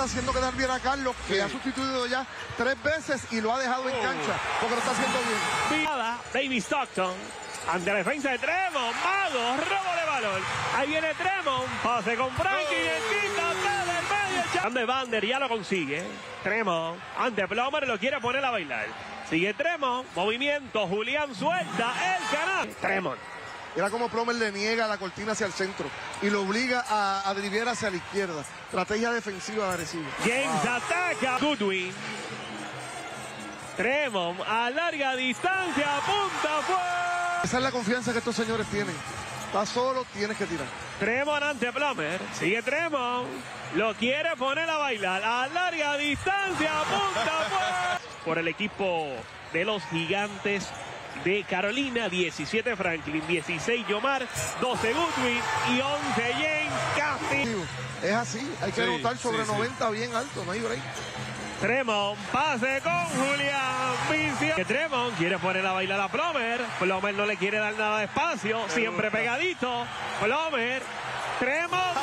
haciendo quedar bien a Carlos, que ha sustituido ya 3 veces y lo ha dejado en cancha, porque lo está haciendo bien. David Stockton, ante la defensa de Tremont, Mago, robo de balón. Ahí viene Tremont, pase con Franklin, quita del medio. De Vander, ya lo consigue. Tremont, ante Plomer, lo quiere poner a bailar. Sigue Tremont, movimiento, Julián suelta, el canal. Tremont. Era como Plomer le niega la cortina hacia el centro y lo obliga a driviar hacia la izquierda. Estrategia defensiva agresiva. James ataca. Goodwin. Tremont a larga distancia, punta fuera. Esa es la confianza que estos señores tienen. Estás solo, tienes que tirar. Tremont ante Plomer. Sigue Tremont. Lo quiere poner a bailar. A larga distancia, punta fuera. Por el equipo de los Gigantes de Carolina, 17 Franklin, 16 Yomar, 12 Goodwin y 11 James Castillo. Es así, hay que anotar sobre 90 bien alto, no hay break. Tremont, pase con Julián Vicio. Que Tremont quiere poner a bailar a Plomer. Plomer no le quiere dar nada de espacio, siempre pegadito. Plomer, Tremont.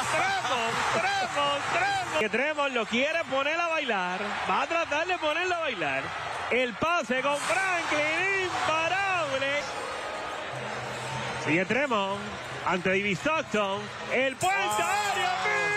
Que Tremont lo quiere poner a bailar, va a tratar de ponerlo a bailar. El pase con Franklin, imparable. Sigue Tremont ante David Stockton. El puente aéreo.